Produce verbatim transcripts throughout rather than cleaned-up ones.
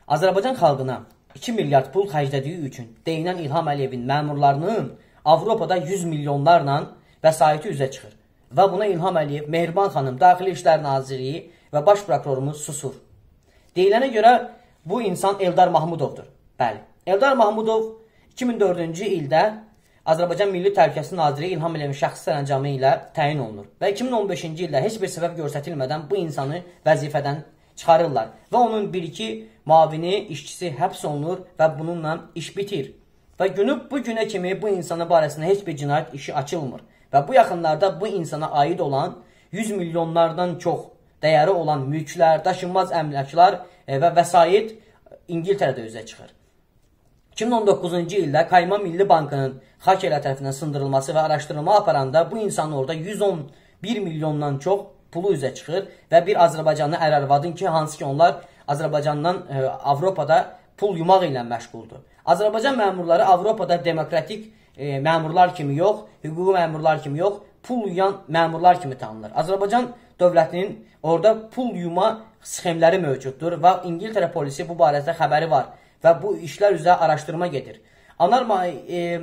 Azərbaycan xalqına iki milyard pul xərclədiyi üçün deyilən İlham Əliyevin məmurlarının Avropada yüz milyonlarla vəsaiti üzə çıxır. Və buna İlham Əliyev, Mehriban xanım, Daxili İşlər Nazirliyi və Baş Prokurorumuz susur. Deyilənə görə bu insan Eldar Mahmudovdur. Bəli, Eldar Mahmudov iki min dördüncü ildə Azərbaycan Milli Təhlükəsizlik Naziri İlham Əliyevin şəxsi sərəncamı ilə təyin olunur. Və iki min on beşinci ildə heç bir səbəb göstərilmədən bu insanı vəzifədən çıxarırlar. Və onun bir-iki mavini, işçisi həbs olunur və bununla iş bitir. Və günü bu günə kimi bu insanın barəsində heç bir cinayət işi açılmır. Və bu yaxınlarda bu insana aid olan yüz milyonlardan çox dəyəri olan mülklər, daşınmaz əmlaklar və vəsait İngiltərədə üzə çıxır. iki min on doqquzuncu ildə Kayma Milli Bankının Xakelə tərəfindən sındırılması və araşdırılma aparanda bu insanın orada yüz on bir milyondan çox pulu üzə çıxır və bir Azərbaycanlı ər-arvadın ki, hansı ki onlar Azərbaycandan e, Avropada pul yumaq ilə məşğuldur. Azərbaycan məmurları Avropada demokratik e, məmurlar kimi yox, hüquqi məmurlar kimi yox, pul yuyan məmurlar kimi tanınır. Azərbaycan dövlətinin orada pul yuma sxemləri mövcuddur və İngiltərə polisi bu barədə xəbəri var və bu işlər üzrə araşdırma gedir. Anar, e,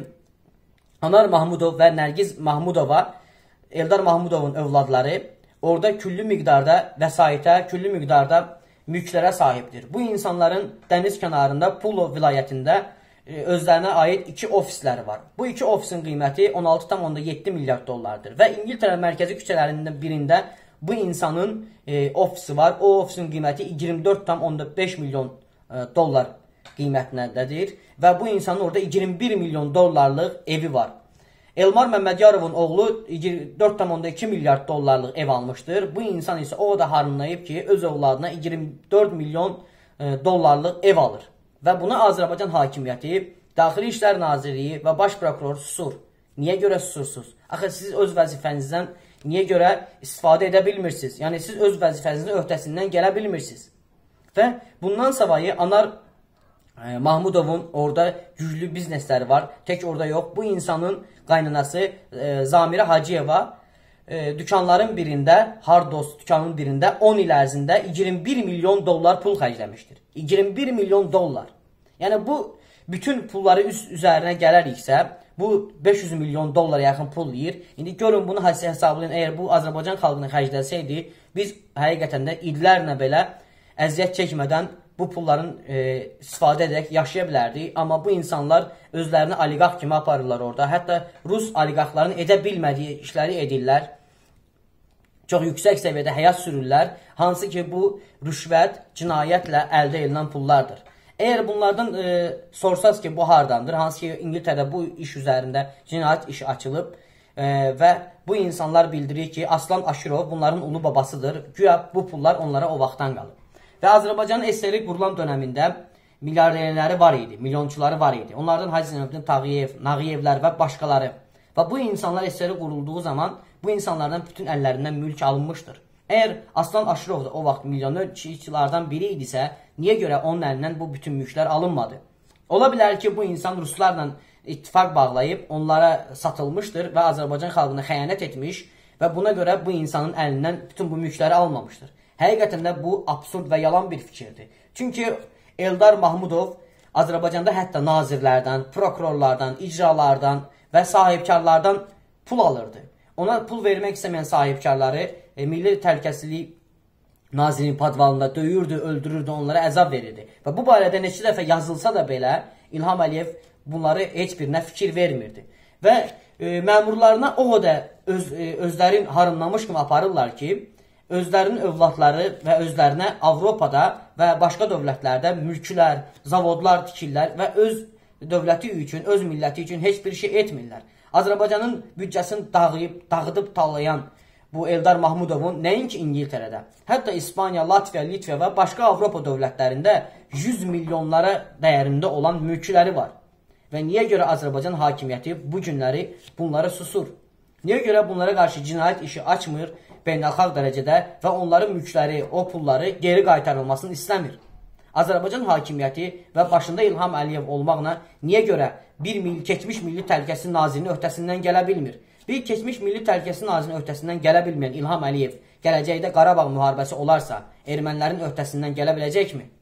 Anar Mahmudov və Nərgiz Mahmudova, Eldar Mahmudovun övladları orada küllü miqdarda vəsaitə, küllü miqdarda mülklərə sahibdir. Bu insanların dəniz kənarında Pulo vilayətində e, özlərinə aid iki ofisləri var. Bu iki ofisin qiyməti on altı tam yeddi milyard dollardır. Və İngiltərə mərkəzi küçələrinin birində bu insanın e, ofisi var. O ofisin qiyməti iyirmi dörd tam beş milyon e, dollar qiymətindədir. Və bu insanın orada iyirmi bir milyon dollarlıq evi var. Elmar Məmmədyarovun oğlu dörd tam iki milyard dollarlıq ev almışdır. Bu insan isə o da harınlayıb ki, öz oğladına iyirmi dörd milyon dollarlıq ev alır. Və buna Azərbaycan hakimiyyəti, Daxili İşlər Nazirliyi və Baş Prokuror susur. Niyə görə susursunuz? Axı siz öz vəzifənizdən niyə görə istifadə edə bilmirsiniz? Yəni siz öz vəzifənizin öhdəsindən gələ bilmirsiniz. Və bundan savayı Anar Mahmudovun orada güclü biznesləri var. Tək orada yox. Bu insanın qaynanası e, Zamirə Hacıyeva e, dükanların birində, Hardos dükanın birində on il ərzində iyirmi bir milyon dollar pul xərcləmişdir. iyirmi bir milyon dollar. Yəni bu bütün pulları üst üzərinə gələriksə, bu beş yüz milyon dollara yaxın pul yiyir. İndi görün bunu hesablayın. Əgər bu Azərbaycan xalqına xərcləsəydi, biz həqiqətən də illərlə belə əziyyət çəkmədən bu pulların e, istifadə edərək yaşaya bilərdik. Amma bu insanlar özlərini oliqarx kimi aparırlar orada. Hətta Rus oliqarxların edə bilmədiyi işləri edirlər. Çox yüksək səviyyədə həyat sürürlər. Hansı ki bu rüşvət, cinayətlə əldə edilən pullardır. Əgər bunlardan e, sorsaz ki bu hardandır, hansı ki İngiltərədə bu iş üzərində cinayət işi açılıb e, və bu insanlar bildirir ki Aslan Aşirov bunların ulu babasıdır. Güya bu pullar onlara o vaxtdan qalıb. Və Azərbaycanın S S R qurulan dönəmində milyarderləri var idi, milyonçuları var idi. Onlardan Hacı Zeynəddin Tağıyev, Nağıyevlər və başqaları. Və bu insanlar S S R qurulduğu zaman bu insanlardan bütün əllərindən mülk alınmışdır. Əgər Aslan Aşirov da o vaxt milyoner kişilərdən biri idisə, niyə görə onun əlindən bu bütün mülklər alınmadı? Ola bilər ki, bu insan Ruslarla ittifaq bağlayıb onlara satılmışdır və Azərbaycan xalqına xəyanət etmiş və buna görə bu insanın əlindən bütün bu mülkləri almamışdır. Həqiqətən də bu absurd və yalan bir fikirdir. Çünki Eldar Mahmudov Azərbaycanda hətta nazirlərdən, prokurorlardan, icralardan və sahibkarlardan pul alırdı. Ona pul vermək istəməyən sahibkarları e, Milli Təhlükəsizlik Nazirinin padvalında döyürdü, öldürürdü, onlara əzab verirdi. Və bu barədə neçə dəfə yazılsa da belə İlham Əliyev bunları heç birinə fikir vermirdi. Və e, məmurlarına o da öz, e, özlərin harınlamış kimi aparırlar ki, özlərinin övladları və özlərinə Avropada və başqa dövlətlərdə mülklər, zavodlar tikirlər və öz dövləti üçün, öz milləti üçün heç bir şey etmirlər. Azərbaycanın büdcəsini dağıyıb, dağıdıb talayan bu Eldar Mahmudovun nəinki İngiltərədə, hətta İspaniya, Latviya, Litva və başqa Avropa dövlətlərində yüz milyonlara dəyərində olan mülkləri var. Və niyə görə Azərbaycan hakimiyyəti bu günləri bunları susur? Niyə görə bunlara qarşı cinayət işi açmır beynəlxalq dərəcədə və onların mülkləri, o pulları geri qaytarılmasını istəmir? Azərbaycan hakimiyyəti və başında İlham Əliyev olmaqla niyə görə bir mil, keçmiş Milli Təhlükəsizlik Nazirinin öhdəsindən gələ bilmir? Bir keçmiş Milli Təhlükəsizlik Nazirinin öhdəsindən gələ bilməyən İlham Əliyev gələcəkdə Qarabağ müharibəsi olarsa ermənilərin öhdəsindən gələ biləcəkmi?